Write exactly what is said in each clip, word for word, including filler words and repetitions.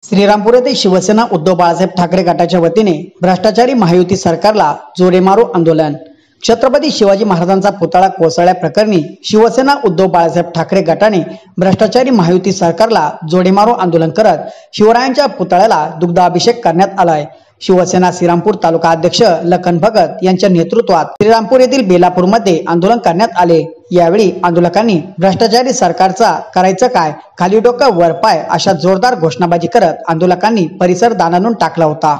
श्रीरामपूर येथे शिवसेना उद्धव बाळासाहेब ठाकरे गटाच्या वतीने भ्रष्टाचारी महायुती सरकारला जोडे मारो आंदोलन। छत्रपती शिवाजी महाराजांचा पुतळा कोसळल्याप्रकरणी शिवसेना उद्धव बाळासाहेब ठाकरे गटाने भ्रष्टाचारी महायुती सरकारला जोडे मारो आंदोलन करत शिवरायांच्या पुतळ्याला दुग्धाभिषेक करण्यात आलाय। शिवसेना श्रीरामपूर तालुका अध्यक्ष लखन भगत यांच्या नेतृत्वात श्रीरामपूर येथील बेलापूरमध्ये आंदोलन करण्यात आले। यावेळी आंदोलकांनी भ्रष्टाचारी सरकारचा करायचं काय, खाली डोकं वर पाय अशा जोरदार घोषणाबाजी करत आंदोलकांनी परिसर दाणानून टाकला होता।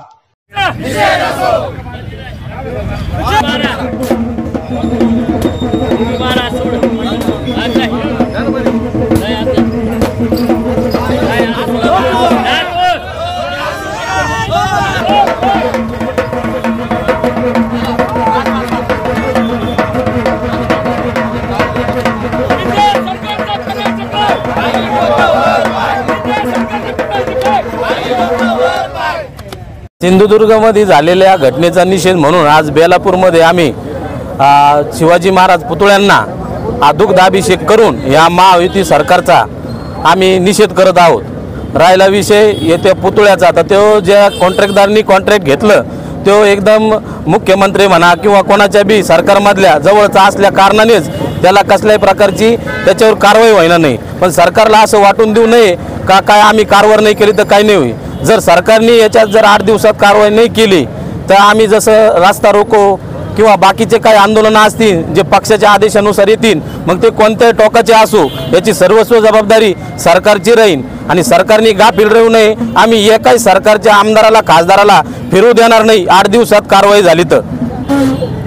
सिंधुदुर्गमध्ये झालेल्या घटनेचा निषेध म्हणून आज बेलापूरमध्ये आम्ही शिवाजी महाराज पुतळ्यांना दुग्धाभिषेक करून या महायुती सरकारचा आम्ही निषेध करत आहोत। राहिला विषय येत्या पुतळ्याचा, तर तो ज्या कॉन्ट्रॅक्टदारांनी कॉन्ट्रॅक्ट घेतलं तो एकदम मुख्यमंत्री म्हणा किंवा कोणाच्या बी सरकारमधल्या जवळचा असल्या कारणानेच त्याला कसल्याही प्रकारची त्याच्यावर कारवाई होणार नाही। पण सरकारला असं वाटून देऊ नये का काय आम्ही कारवाई नाही केली तर काही नाही होईल। जर सरकारने याच्यात जर आठ दिवसात कारवाई नाही केली तर आम्ही जसं रास्ता रोको किंवा बाकीचे काही आंदोलन असतील जे पक्षाच्या आदेशानुसार येतील, मग ते कोणत्याही टोकाचे असो याची सर्वस्व जबाबदारी सरकारची राहील। आणि सरकारने गाफील राहू नये, आम्ही एकाही सरकारच्या आमदाराला खासदाराला फिरू देणार नाही आठ दिवसात कारवाई झाली तर।